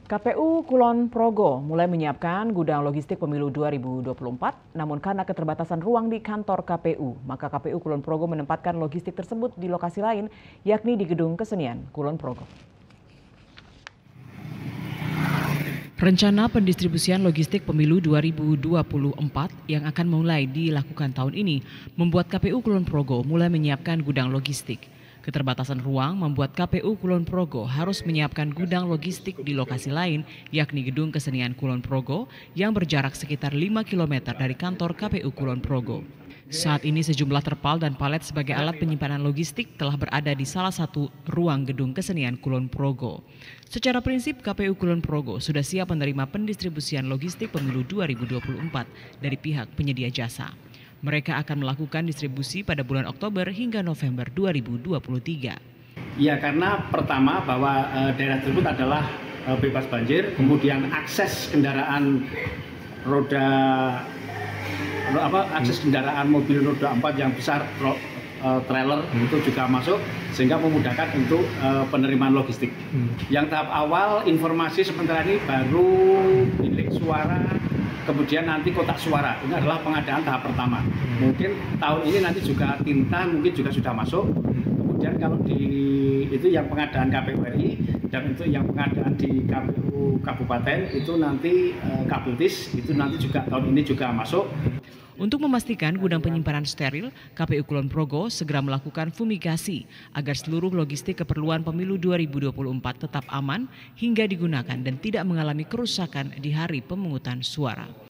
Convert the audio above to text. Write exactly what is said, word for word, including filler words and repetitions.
K P U Kulon Progo mulai menyiapkan gudang logistik pemilu dua ribu dua puluh empat, namun karena keterbatasan ruang di kantor K P U, maka K P U Kulon Progo menempatkan logistik tersebut di lokasi lain, yakni di Gedung Kesenian Kulon Progo. Rencana pendistribusian logistik pemilu dua ribu dua puluh empat yang akan mulai dilakukan tahun ini membuat K P U Kulon Progo mulai menyiapkan gudang logistik. Keterbatasan ruang membuat K P U Kulon Progo harus menyiapkan gudang logistik di lokasi lain, yakni Gedung Kesenian Kulon Progo yang berjarak sekitar lima kilometer dari kantor K P U Kulon Progo. Saat ini sejumlah terpal dan palet sebagai alat penyimpanan logistik telah berada di salah satu ruang Gedung Kesenian Kulon Progo. Secara prinsip K P U Kulon Progo sudah siap menerima pendistribusian logistik pemilu dua ribu dua puluh empat dari pihak penyedia jasa. Mereka akan melakukan distribusi pada bulan Oktober hingga November dua ribu dua puluh tiga. Ya, karena pertama bahwa e, daerah tersebut adalah e, bebas banjir, kemudian akses kendaraan roda apa akses kendaraan mobil roda empat yang besar tro, e, trailer hmm. itu juga masuk sehingga memudahkan untuk e, penerimaan logistik. Hmm. Yang tahap awal informasi sementara ini baru bilik suara, kemudian nanti kotak suara, ini adalah pengadaan tahap pertama. Mungkin tahun ini nanti juga tinta mungkin juga sudah masuk. Kemudian kalau di itu yang pengadaan K P U R I dan itu yang pengadaan di K P U Kabupaten itu nanti eh, Kabultis itu nanti juga tahun ini juga masuk. Untuk memastikan gudang penyimpanan steril, K P U Kulon Progo segera melakukan fumigasi agar seluruh logistik keperluan pemilu dua ribu dua puluh empat tetap aman hingga digunakan dan tidak mengalami kerusakan di hari pemungutan suara.